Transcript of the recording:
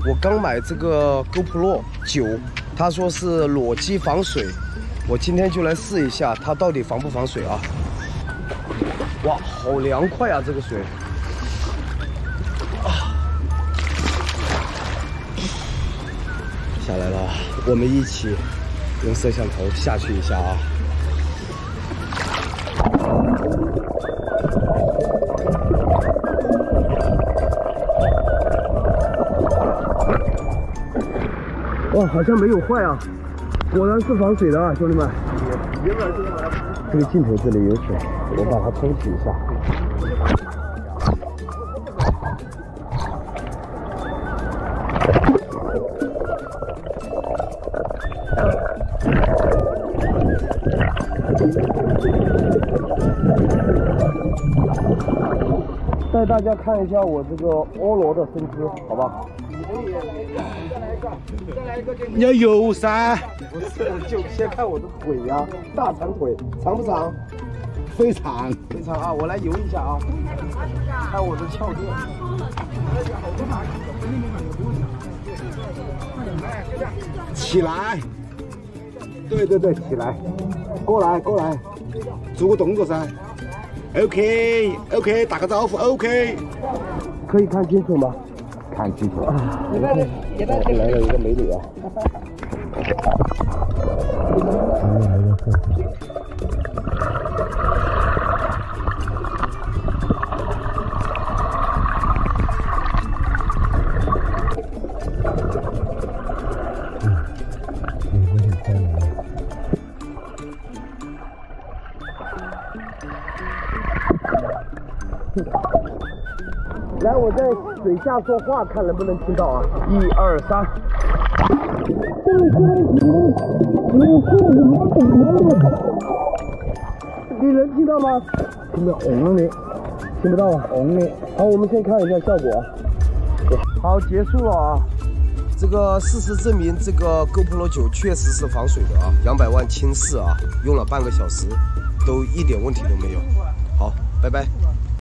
我刚买这个 GoPro 9，他说是裸机防水，我今天就来试一下它到底防不防水啊！哇，好凉快啊，这个水！下来了，我们一起用摄像头下去一下啊！哇，好像没有坏啊，果然是防水的啊，兄弟们。这个镜头这里有水，我把它冲洗一下。带大家看一下我这个婀娜的身姿，好不好？ 你要游噻， 不是，就先看我的腿呀、大长腿，长不长？ 非常非常啊！我来游一下啊，看我的翘臀。 起来，对对对，起来，过来过来，做个动作噻。OK OK， 打个招呼 OK。 可以看清楚吗？ 看清楚。 来了一个美女啊！来，我在水下说话，看能不能听到啊！1、2、3。你能听到吗？听到嗡的，听不到啊，嗡的。好，我们先看一下效果。好，结束了啊。这个事实证明，这个 GoPro 9确实是防水的啊，200万轻试啊，用了半个小时，都一点问题都没有。好，拜拜。